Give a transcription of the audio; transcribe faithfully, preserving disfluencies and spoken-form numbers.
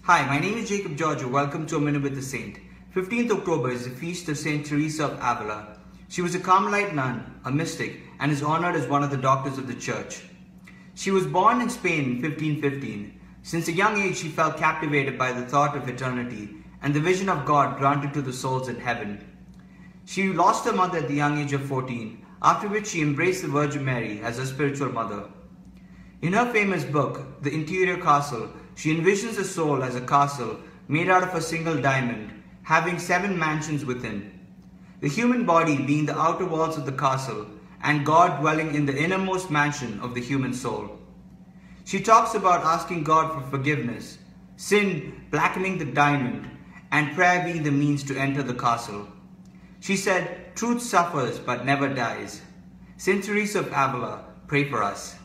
Hi, my name is Jacob Georgia. Welcome to A Minute with the Saint. fifteenth October is the feast of Saint Teresa of Avila. She was a Carmelite nun, a mystic, and is honored as one of the doctors of the Church. She was born in Spain in fifteen fifteen. Since a young age, she felt captivated by the thought of eternity and the vision of God granted to the souls in heaven. She lost her mother at the young age of fourteen, after which she embraced the Virgin Mary as her spiritual mother. In her famous book, The Interior Castle, she envisions the soul as a castle made out of a single diamond, having seven mansions within. The human body being the outer walls of the castle, and God dwelling in the innermost mansion of the human soul. She talks about asking God for forgiveness, sin blackening the diamond, and prayer being the means to enter the castle. She said, "Truth suffers but never dies." Saint Teresa of Avila, pray for us.